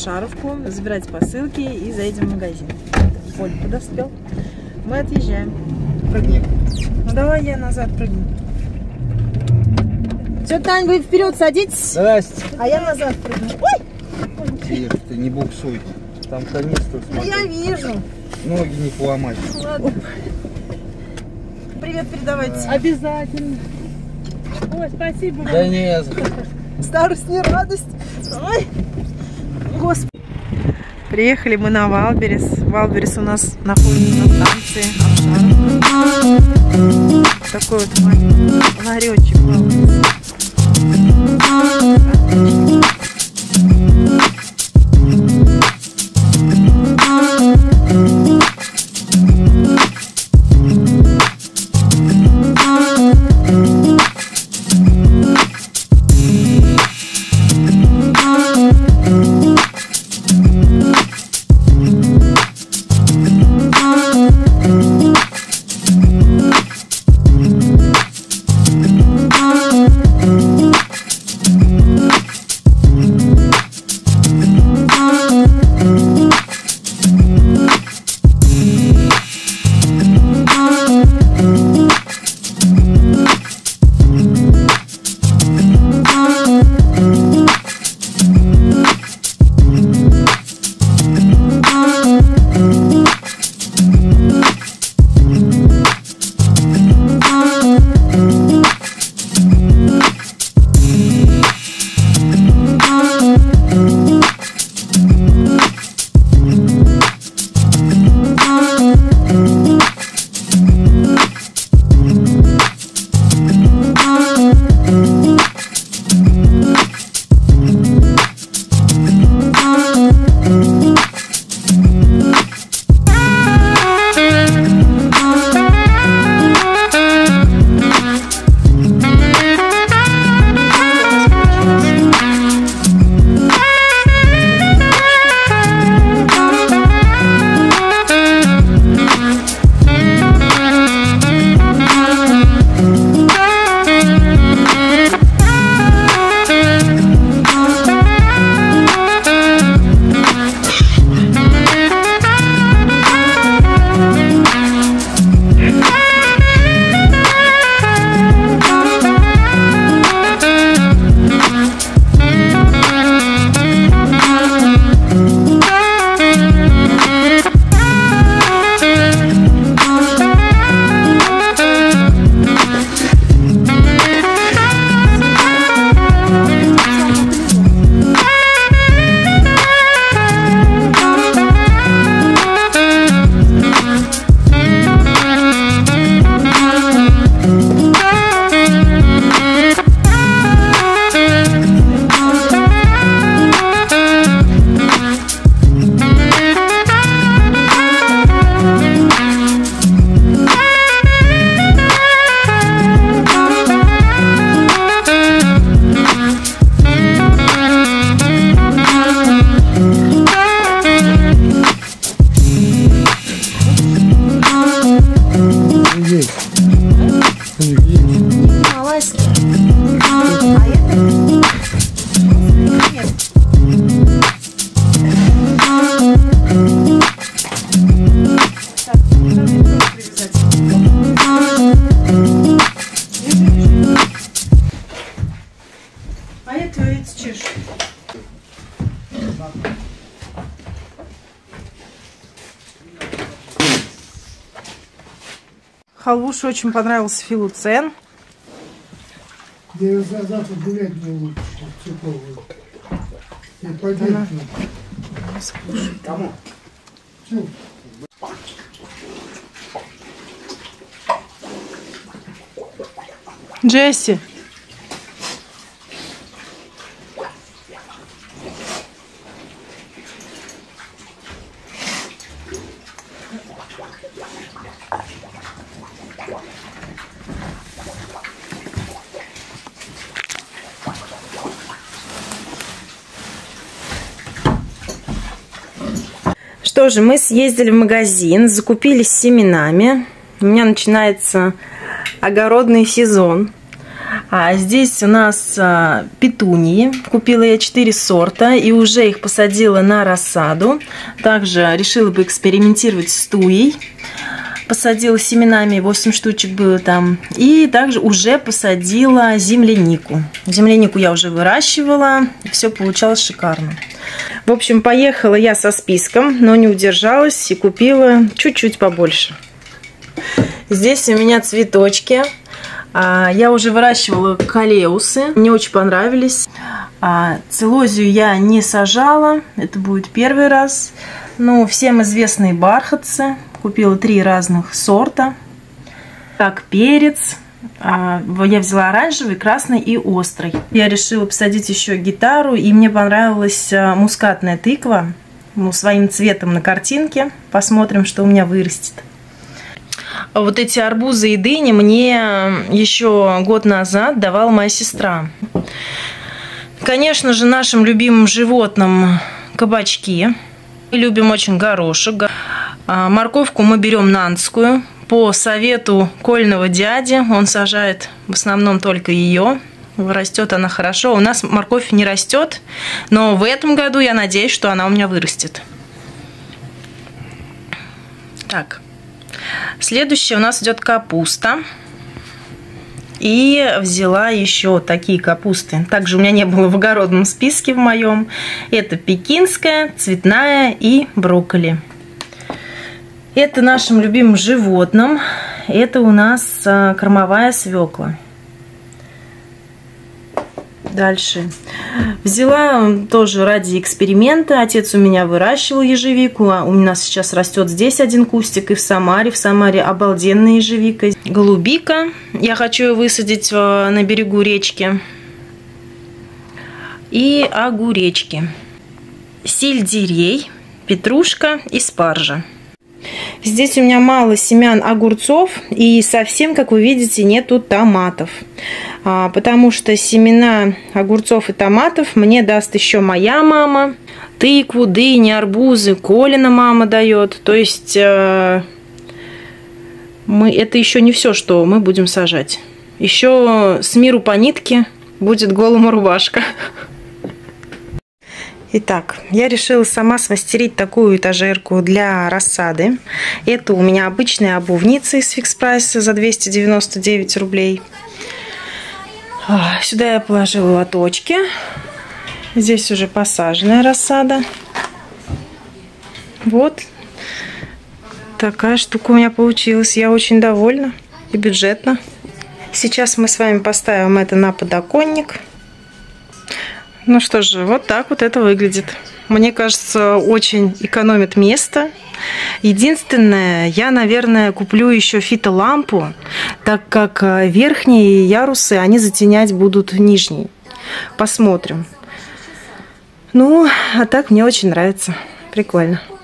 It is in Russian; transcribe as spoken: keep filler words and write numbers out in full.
Шаровку, забирать посылки и заедем в магазин. Поль подоспел. Мы отъезжаем. Прыгни. Ну давай я назад прыгну. Все, Тань, вы вперед садитесь. Здрасте. А я назад прыгну. Ой! Тише, ты не буксуй. Там канистру смотри. Я вижу. Ноги не поломать. Ладно. Привет передавайте. Обязательно. Ой, спасибо вам. Да не за. Старость не радость. Ой. Господи. Приехали мы на Валберес. Валберес у нас находится на станции Авшаровка. Такой вот ларечек Валберес. Халвуше очень понравился филуцен. Я завтра гулять не лучше, цветовую. И пойдет. Кому? Все. Джесси. Что же, мы съездили в магазин, закупились семенами. У меня начинается огородный сезон. А здесь у нас а, петунии. Купила я четыре сорта и уже их посадила на рассаду. Также решила бы экспериментировать с туей. Посадила семенами, восемь штучек было там. И также уже посадила землянику. Землянику я уже выращивала. Все получалось шикарно. В общем, поехала я со списком, но не удержалась и купила чуть-чуть побольше. Здесь у меня цветочки. Я уже выращивала калеусы. Мне очень понравились. Целозию я не сажала. Это будет первый раз. Ну, всем известные бархатцы. Купила три разных сорта. Так, перец. Я взяла оранжевый, красный и острый. Я решила посадить еще гитару. И мне понравилась мускатная тыква. Ну, своим цветом на картинке. Посмотрим, что у меня вырастет. Вот эти арбузы и дыни мне еще год назад давала моя сестра. Конечно же, нашим любимым животным кабачки. Мы любим очень горошек. Морковку мы берем нанскую. По совету Кольного дяди. Он сажает в основном только ее. Растет она хорошо. У нас морковь не растет. Но в этом году я надеюсь, что она у меня вырастет. Так. Следующее у нас идет капуста. И взяла еще такие капусты. Также у меня не было в огородном списке в моем. Это пекинская, цветная и брокколи. Это нашим любимым животным. Это у нас кормовая свекла. Дальше. Взяла тоже ради эксперимента. Отец у меня выращивал ежевику. У нас сейчас растет здесь один кустик. И в Самаре. В Самаре обалденная ежевика. Голубика. Я хочу ее высадить на берегу речки. И огуречки. Сельдерей, петрушка и спаржа. Здесь у меня мало семян огурцов и совсем, как вы видите, нету томатов. А, потому что семена огурцов и томатов мне даст еще моя мама. Тыкву, дыни, арбузы, Колина мама дает. То есть э, мы, это еще не все, что мы будем сажать. Еще с миру по нитке будет голому рубашка. Итак, я решила сама смастерить такую этажерку для рассады. Это у меня обычная обувница из Фикс Прайса за двести девяносто девять рублей. Сюда я положила лоточки. Здесь уже посаженная рассада. Вот такая штука у меня получилась. Я очень довольна и бюджетно. Сейчас мы с вами поставим это на подоконник. Ну что же, вот так вот это выглядит. Мне кажется, очень экономит место. Единственное, я, наверное, куплю еще фитолампу, так как верхние ярусы, они затенять будут нижние. Посмотрим. Ну, а так мне очень нравится. Прикольно.